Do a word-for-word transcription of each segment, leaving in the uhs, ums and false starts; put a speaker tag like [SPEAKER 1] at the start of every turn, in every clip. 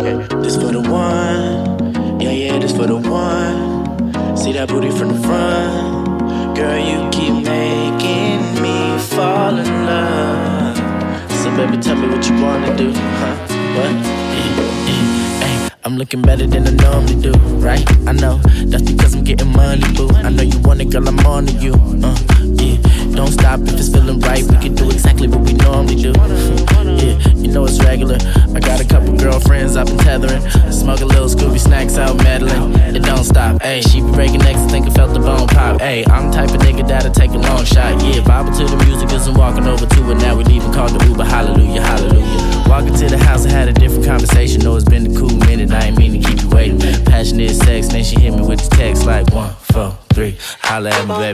[SPEAKER 1] This for the one, yeah, yeah, this for the one. See that booty from the front, girl, you keep making me fall in love. So baby, tell me what you wanna do, huh? What? Yeah, yeah, ay, I'm looking better than I normally do, right? I know, that's because I'm getting money, boo. I know you want it, girl, I'm on to you, uh, yeah. Don't stop if it's feeling right, we can do exactly what we normally do. Yeah, you know it's regular. I got a couple girlfriends I've been tethering. Smoke a little Scooby snacks out meddling. It don't stop, ayy. She be breaking necks, think I felt the bone pop, ayy. I'm the type of nigga that'll take a long shot, yeah. Bible to the music as I'm walking over to it. Now we leaving, called the Uber, hallelujah, hallelujah. Walking to the house, I had a different conversation. Know it's been a cool minute, I ain't mean to keep you waiting. Passionate sex, then she hit me with the text like one, four, three. Holla at me, baby.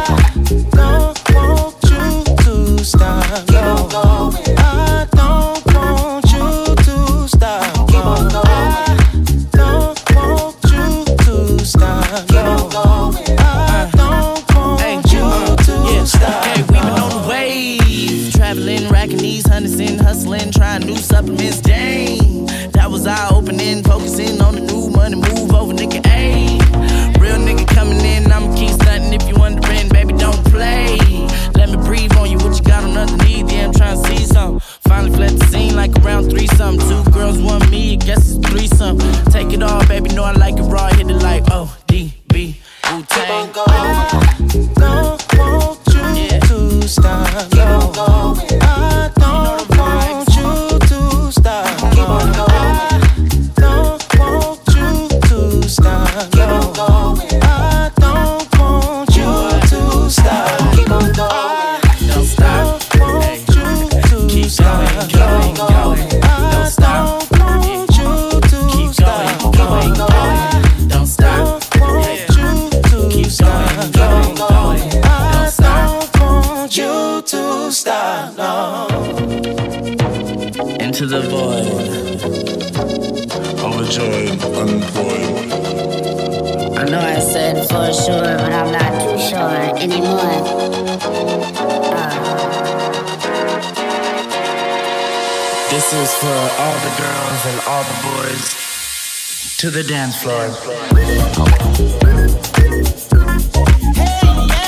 [SPEAKER 2] I don't want you to stop, no. I don't want you to stop, no. I don't want you to stop, no. I don't want you to stop.
[SPEAKER 3] Hey, we been on the wave, traveling, racking these hundreds and hustling, trying new supplements, dang. That was eye opening, focusing on the new money, move over, nigga, ayy. Real nigga coming in, I'ma keep stunting. If you wondering, baby, don't play. Let me breathe on you, what you got on underneath, yeah, I'm trying to see something. Finally fled the scene like around three something. Two girls, one me, I guess it's three something. Take it all, baby, know I like it raw, hit it like O D B, Wu-Tang.
[SPEAKER 2] Don't want you to stop, no. I don't want you to stop, no. I don't want you to stop, no. I don't want you to stop, keep on going.
[SPEAKER 3] Don't stop,
[SPEAKER 2] hey. Keep going, going, going. Don't stop, want you to stop, keep on going.
[SPEAKER 3] Don't stop,
[SPEAKER 2] want you to keep going, going, going. I don't want you to stop, no.
[SPEAKER 3] Into the void.
[SPEAKER 4] Overjoyed, unemployed.
[SPEAKER 5] I know I said for sure, but I'm not too sure anymore. Uh.
[SPEAKER 3] This is for all the girls and all the boys to the dance floor.
[SPEAKER 2] Hey, yeah.